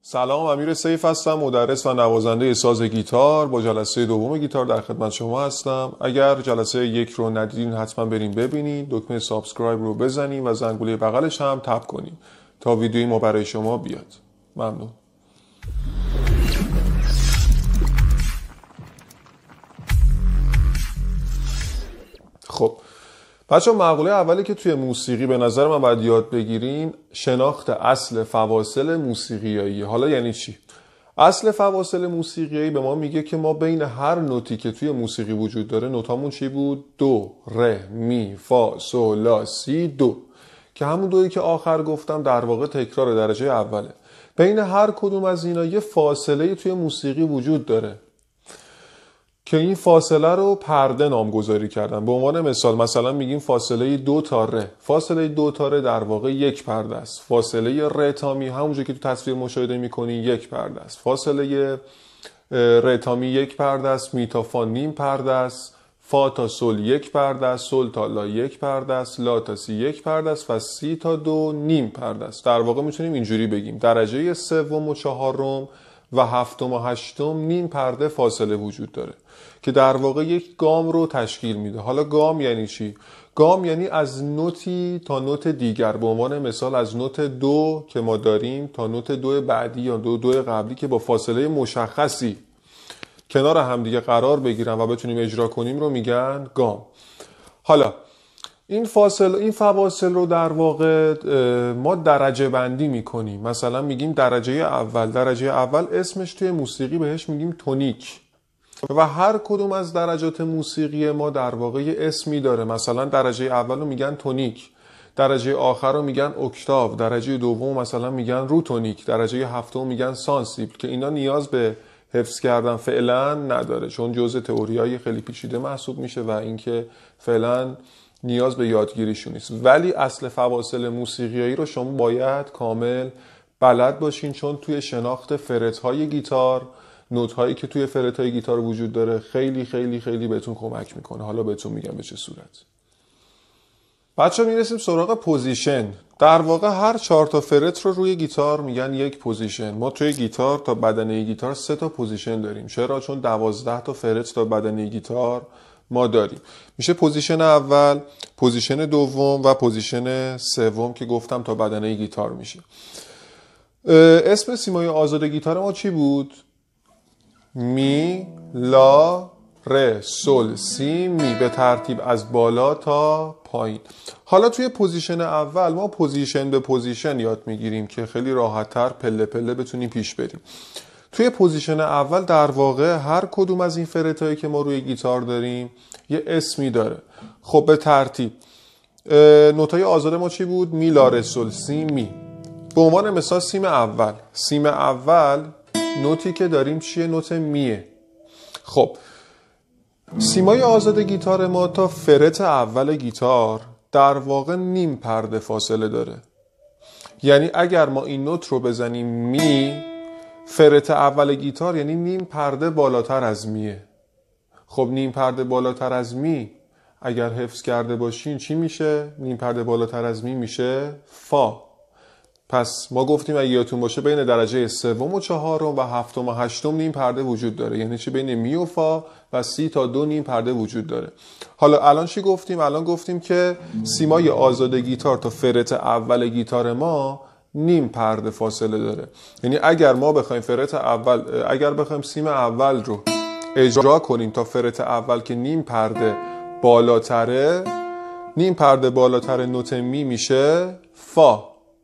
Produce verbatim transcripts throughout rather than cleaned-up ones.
سلام، امیر سیف هستم، مدرس و نوازنده ساز گیتار. با جلسه دوم گیتار در خدمت شما هستم. اگر جلسه یک رو ندیدین حتما بریم ببینید، دکمه سابسکرایب رو بزنید و زنگوله بغلش هم تپ کنید تا ویدیوی ما برای شما بیاد. ممنون. خب بچه، مقوله اولی که توی موسیقی به نظر من باید یاد بگیرین شناخت اصل فواصل موسیقیایی. حالا یعنی چی؟ اصل فواصل موسیقیایی به ما میگه که ما بین هر نوتی که توی موسیقی وجود داره، نوتامون چی بود؟ دو، ره، می، فا، سول، لا، سی، دو، که همون دویی که آخر گفتم در واقع تکرار درجه اوله. بین هر کدوم از اینا یه فاصله توی موسیقی وجود داره که این فاصله رو پرده نامگذاری کردن. به عنوان مثال مثلا میگیم فاصله دو تا ره. فاصله دو تا ره در واقع یک پرده است. فاصله ره تا می همونجوری که تو تصویر مشاهده میکنین یک پرده است. فاصله ره تا می یک پرده است. می تا فا نیم پرده است. فا تا سول یک پرده است. سول تا لا یک پرده است. لا تا سی یک پرده است و سی تا دو نیم پرده است. در واقع میتونیم اینجوری بگیم درجه سوم و چهارم و هفتم و هشتم نیم پرده فاصله وجود داره که در واقع یک گام رو تشکیل میده. حالا گام یعنی چی؟ گام یعنی از نوتی تا نوت دیگر. به عنوان مثال از نوت دو که ما داریم تا نوت دو بعدی یا دو دو قبلی که با فاصله مشخصی کنار همدیگه قرار بگیرن و بتونیم اجرا کنیم رو میگن گام. حالا این فاصل این فواصل رو در واقع ما درجه بندی میکنیم. مثلا میگیم درجه اول. درجه اول اسمش توی موسیقی بهش میگیم تونیک و هر کدوم از درجات موسیقی ما در واقع یه اسمی داره. مثلا درجه اول رو میگن تونیک، درجه آخر رو میگن اکتاو، درجه دوم مثلا میگن روتونیک، درجه هفتم میگن سانسیبل، که اینا نیاز به حفظ کردن فعلا نداره چون جزء تئوریای خیلی پیچیده محسوب میشه و اینکه فعلا نیاز به یادگیریشون نیست. ولی اصل فواصل موسیقیایی رو شما باید کامل بلد باشین چون توی شناخت فرت‌های گیتار، نوت‌هایی که توی فرت‌های گیتار وجود داره خیلی خیلی خیلی بهتون کمک میکنه. حالا بهتون میگم به چه صورت. بچه میرسیم سراغ پوزیشن. در واقع هر چهار تا فرت رو روی گیتار میگن یک پوزیشن. ما توی گیتار تا بدنه گیتار سه تا پوزیشن داریم. چرا؟ چون دوازده تا فرت تا بدنه گیتار ما داریم. میشه پوزیشن اول، پوزیشن دوم و پوزیشن سوم که گفتم تا بدنه گیتار میشه. اسم سیمای آزاد گیتار ما چی بود؟ می، لا، ره، سول، سی، می، به ترتیب از بالا تا پایین. حالا توی پوزیشن اول ما پوزیشن به پوزیشن یاد میگیریم که خیلی راحت‌تر پله پله بتونیم پیش بریم. توی پوزیشن اول در واقع هر کدوم از این فرتایی که ما روی گیتار داریم یه اسمی داره. خب به ترتیب نوتای آزاد ما چی بود؟ می، لا، ره، سول، سی، می. به عنوان مثال سیم اول. سیم اول نوتی که داریم چیه؟ نوت میه. خب سیمای آزاد گیتار ما تا فرت اول گیتار در واقع نیم پرده فاصله داره. یعنی اگر ما این نوت رو بزنیم می، فرت اول گیتار یعنی نیم پرده بالاتر از میه. خب نیم پرده بالاتر از می اگر حفظ کرده باشین چی میشه؟ نیم پرده بالاتر از می میشه فا. پس ما گفتیم اگه یادتون باشه بین درجه سوم و چهارم و هفتم و هشتم نیم پرده وجود داره. یعنی چی؟ بین می و فا و سی تا دو نیم پرده وجود داره. حالا الان چی گفتیم؟ الان گفتیم که سیمای آزاد گیتار تا فرت اول گیتار ما نیم پرده فاصله داره. یعنی اگر ما بخوایم فرت اول اگر بخوایم سیم اول رو اجرا کنیم تا فرت اول که نیم پرده بالاتره، نیم پرده بالاتر نوت می میشه فا.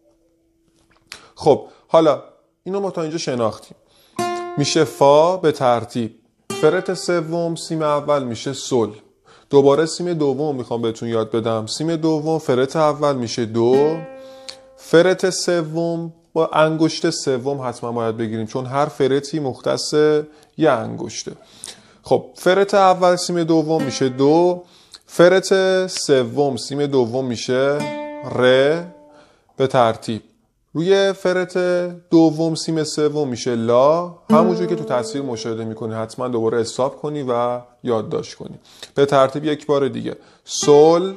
خب حالا اینو ما تا اینجا شناختیم. میشه فا به ترتیب. فرت سوم سیم اول میشه سول. دوباره سیم دوم میخوام بهتون یاد بدم. سیم دوم فرت اول میشه دو. فرت سوم با انگشت سوم حتما باید بگیریم چون هر فرتی مختص یه انگشته. خب فرت اول سیم دوم میشه دو. فرت سوم سیم دوم میشه ره به ترتیب. روی فرت دوم سیم سوم میشه لا. همونجوری که تو تصویر مشاهده میکنی حتما دوباره استاپ کنی و یادداشت کنی. به ترتیب یک بار دیگه: سول،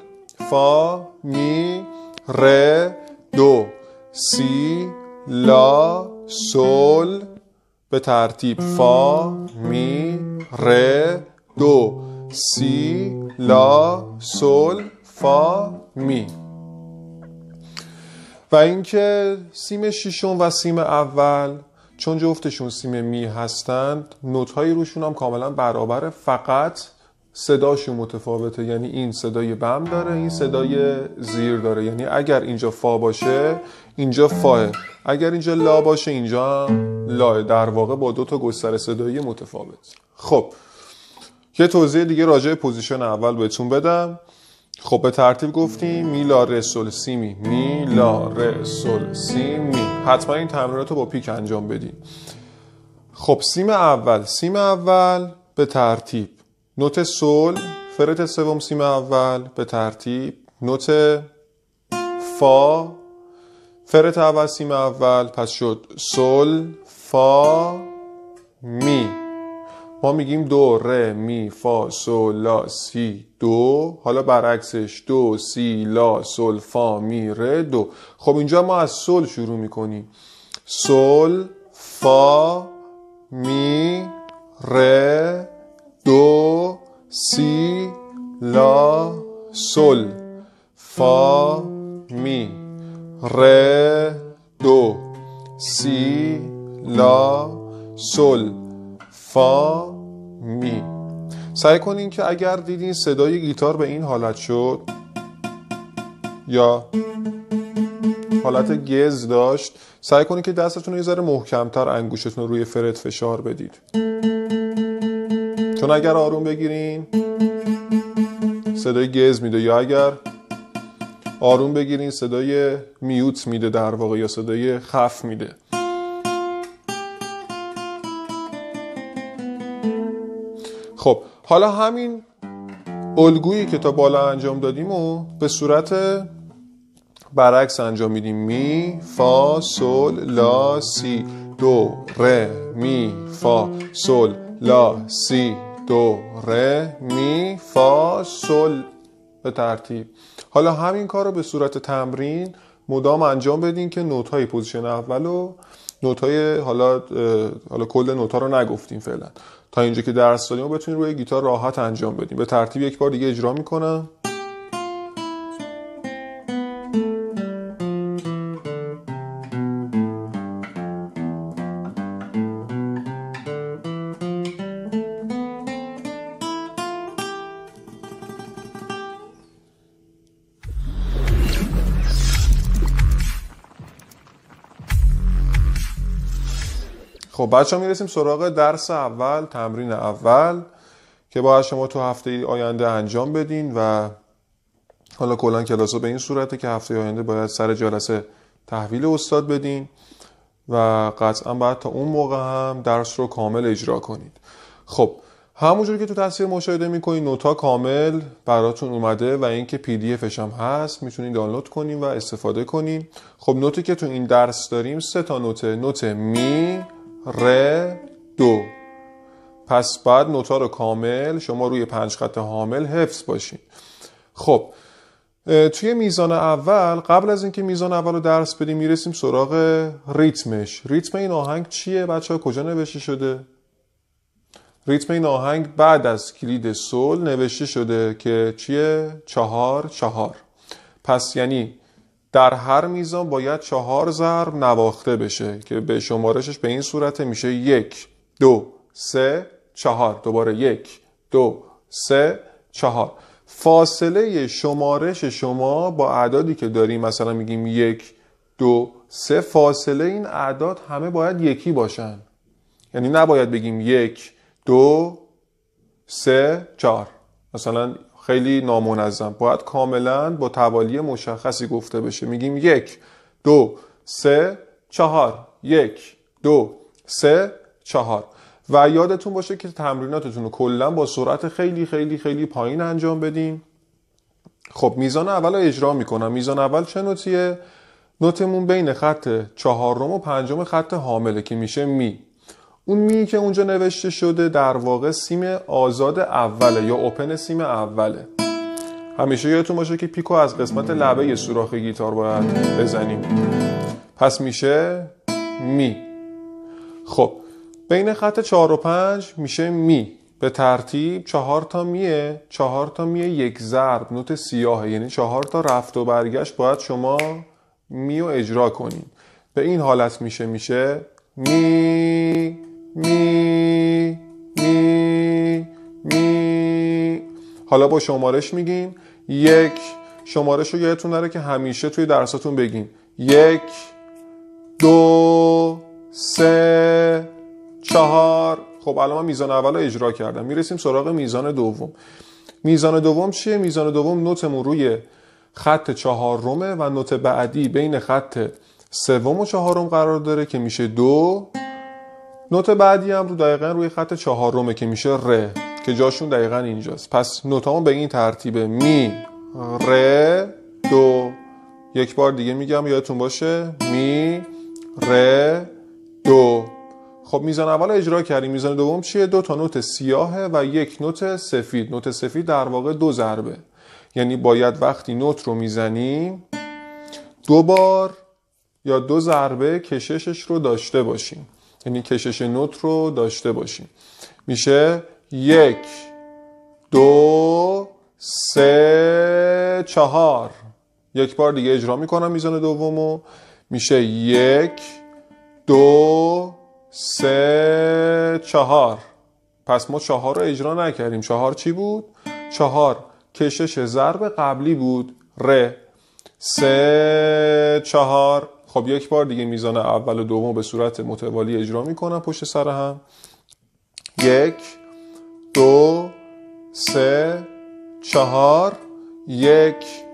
فا، می، ره، دو، سی، لا، سل به ترتیب فا می ره دو سی لا سل فا می. و اینکه سیم ششم و سیم اول چون جفتشون سیم می هستند نوت‌های روشون هم کاملا برابره، فقط صداشون متفاوته. یعنی این صدای بم داره، این صدای زیر داره. یعنی اگر اینجا فا باشه اینجا فاه، اگر اینجا لا باشه اینجا لاه، در واقع با دو تا گستره صدایی متفاوت. خب یه توضیح دیگه راجع به پوزیشن اول بهتون بدم. خب به ترتیب گفتیم می لا ره سل سی می، می لا ره سل سی می. حتما این تمرینات رو با پیک انجام بدین. خب سیم اول سیم اول به ترتیب نوت سل، فرت سوم سیم اول به ترتیب نوت فا، فرت اول سیم اول پس شد سل فا می. ما میگیم دو ره می فا سل لا سی دو، حالا برعکسش دو سی لا سل فا می ره دو. خب اینجا ما از سل شروع میکنیم، سل فا می ره دو سی لا سل فا می ره دو سی لا سل فا می. سعی کنین که اگر دیدین صدای گیتار به این حالت شد یا حالت گز داشت، سعی کنین که دستتون رو یه ذره محکمتر انگوشتون رو روی فرت فشار بدید، چون اگر آروم بگیرین صدای گز میده، یا اگر آروم بگیرین صدای میوت میده در واقع، یا صدای خف میده. خب حالا همین الگویی که تا بالا انجام دادیم و به صورت برعکس انجام میدیم. می فا سل لا سی دو ره می فا سل لا سی دو ره می فا سل به ترتیب. حالا همین کار رو به صورت تمرین مدام انجام بدین که نوت‌های پوزیشن اول و نوت‌های حالا حالا کل نوت‌ها رو نگفتیم فعلا، تا اینجا که درس دادیم و بتونین روی گیتار راحت انجام بدیم. به ترتیب یک بار دیگه اجرا میکنم. خب بچه ها میرسیم سراغ درس اول، تمرین اول که باید شما تو هفته آینده انجام بدین. و حالا کلا کلاس ها به این صورته که هفته آینده باید سر جلسه تحویل استاد بدین و قطعا باید تا اون موقع هم درس رو کامل اجرا کنید. خب همونجوری که تو تصویر مشاهده میکنید نوتا کامل براتون اومده و اینکه پی دی افش هم هست، میتونید دانلود کنین و استفاده کنین. خب نوتی که تو این درس داریم سه تا نوته، نوت می ره دو. پس بعد نوتا رو کامل شما روی پنج خط حامل حفظ باشین. خب توی میزان اول، قبل از اینکه میزان اول رو درس بدیم میرسیم سراغ ریتمش. ریتم این آهنگ چیه بچه ها؟ کجا نوشته شده؟ ریتم این آهنگ بعد از کلید سل نوشته شده که چیه؟ چهار چهار. پس یعنی در هر میزان باید چهار ضرب نواخته بشه که به شمارشش به این صورت میشه یک دو سه چهار. دوباره یک دو سه چهار. فاصله شمارش شما با اعدادی که داریم، مثلا میگیم یک دو سه، فاصله این اعداد همه باید یکی باشن. یعنی نباید بگیم یک دو سه چهار، مثلا خیلی نامنظم. باید کاملا با توالی مشخصی گفته بشه. میگیم یک دو سه چهار، یک دو سه چهار. و یادتون باشه که تمریناتتون رو کلا با سرعت خیلی خیلی خیلی پایین انجام بدین. خب میزان اول رو اجرا میکنم. میزان اول چه نوتیه؟ نوتمون بین خط چهارم و پنجم خط حامله که میشه می. اون می که اونجا نوشته شده در واقع سیم آزاد اوله یا اوپن سیم اوله. همیشه یادتون باشه که پیکو از قسمت لبه سوراخ گیتار باید بزنیم. پس میشه می. خب بین خط چهار و پنج میشه می. به ترتیب چهار تا میه، چهار تا میه یک ضرب نوت سیاهه، یعنی چهار تا رفت و برگشت باید شما می رو اجرا کنین. به این حالت میشه میشه می می می می. حالا با شمارش میگیم. یک، شمارش رو یادتون نره که همیشه توی درساتون بگین یک، دو، سه، چهار. خب الان من میزان اول رو اجرا کردم، میرسیم سراغ میزان دوم. میزان دوم چیه؟ میزان دوم نوتمون روی خط چهارمه و نوت بعدی بین خط سوم و چهارم قرار داره که میشه دو. نوت بعدی هم رو دقیقا روی خط چهارمه که میشه ر، که جاشون دقیقا اینجاست. پس نوتامون به این ترتیبه می، ر، دو. یک بار دیگه میگم یادتون باشه می، ر، دو. خب میزان اول اجرا کردیم. میزان دوم چیه؟ دو تا نوت سیاهه و یک نوت سفید. نوت سفید در واقع دو ضربه، یعنی باید وقتی نوت رو میزنیم دو بار یا دو ضربه کششش رو داشته باشیم، یعنی کشش نوت رو داشته باشیم. میشه یک، دو، سه، چهار. یک بار دیگه اجرا میکنم میزان دومو. میشه یک، دو، سه، چهار. پس ما چهار رو اجرا نکردیم. چهار چی بود؟ چهار کشش ضرب قبلی بود ر. سه، چهار. خب یک بار دیگه میزان اول و دوم به صورت متوالی اجرا میکنم پشت سر هم. یک، دو، سه، چهار. یک،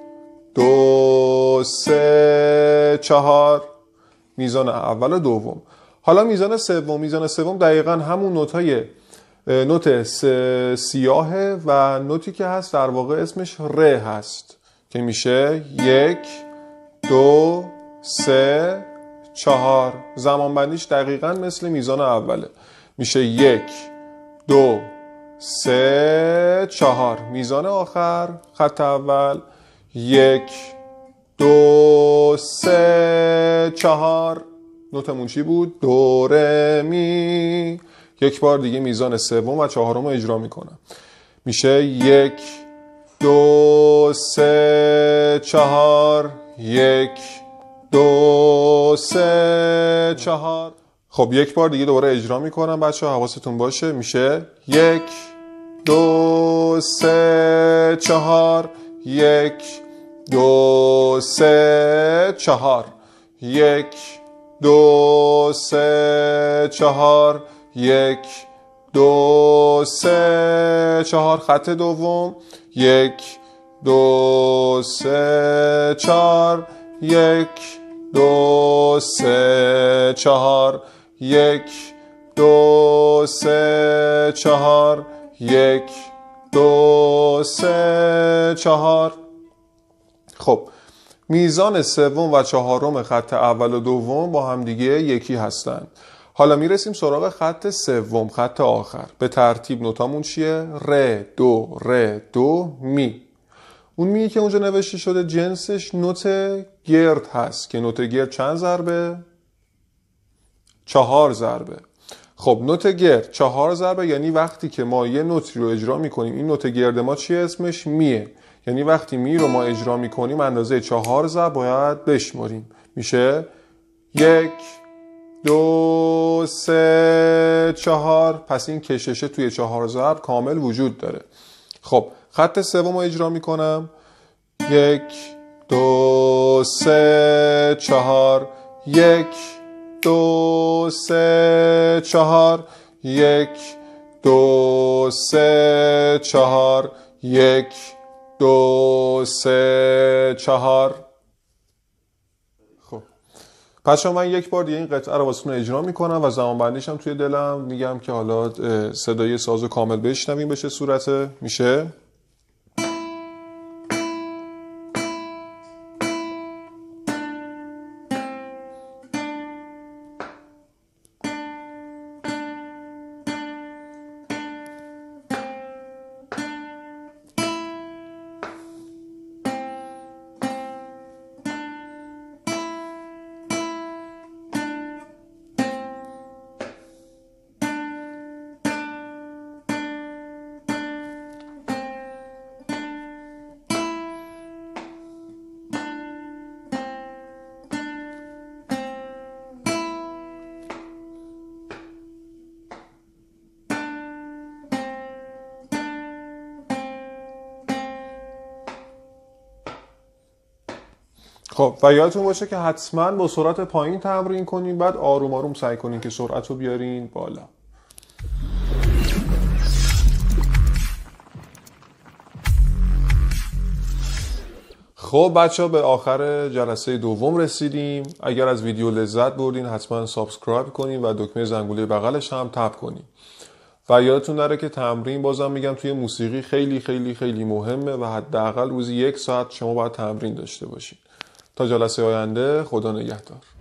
دو، سه، چهار. میزان اول و دوم. حالا میزان سوم. میزان سوم دقیقاً همون نوتای نوت سیاهه و نوتی که هست در واقع اسمش ر هست که میشه یک، دو، سه، چهار. زمان بندیش دقیقاً مثل میزان اوله. میشه یک، دو، سه، چهار. میزان آخر خط اول یک، دو، سه، چهار. نوتمون چی بود؟ دو، ر، می. یک بار دیگه میزان سوم و چهارم رو اجرا میکنم. میشه یک، دو، سه، چهار. یک، دو، سه، چهار. خب یک بار دیگه دوباره اجرا میکنم بچه ها، حواستون باشه. میشه یک، دو، سه، چهار. یک، دو، سه، چهار. یک، دو، سه، چهار. یک، دو، سه، چهار. خط دوم. یک، دو، سه، چهار. یک، دو، سه، چهار. یک، دو، سه، چهار. یک، دو، سه، چهار. خب میزان سوم و چهارم خط اول و دوم با هم دیگه یکی هستن. حالا میرسیم سراغ خط سوم، خط آخر. به ترتیب نوتامون چیه؟ ر، دو، ر، دو، می. اون می که اونجا نوشته شده جنسش نوت گرد هست که نوت گرد چند ضربه؟ چهار ضربه. خب نوت گرد چهار ضربه، یعنی وقتی که ما یه نوتی رو اجرا میکنیم این نوت گرد ما چیه؟ اسمش میه. یعنی وقتی می رو ما اجرا میکنیم اندازه چهار ضرب باید بشماریم. میشه یک، دو، سه، چهار. پس این کششه توی چهار ضرب کامل وجود داره. خب خط سوم رو اجرا میکنم. یک، دو، سه، چهار. یک، دو، سه، چهار. یک، دو، سه، چهار. یک، دو، سه، چهار. خب پس من یک بار دیگه این قطعه رو واسه اجرا میکنم و زمان بندیش هم توی دلم میگم که حالا صدای سازو کامل بشنویم بشه صورته. میشه خب و یادتون باشه که حتما با سرعت پایین تمرین کنین، بعد آروم آروم سعی کنین که سرعت رو بیارین بالا. خب بچه ها به آخر جلسه دوم رسیدیم. اگر از ویدیو لذت بردین حتما سابسکرایب کنین و دکمه زنگوله بغلش هم تپ کنین. و یادتون نره که تمرین، بازم میگم، توی موسیقی خیلی خیلی خیلی مهمه و حداقل روزی یک ساعت شما باید تمرین داشته باشین. تا جلسه آینده، خدا نگهدار.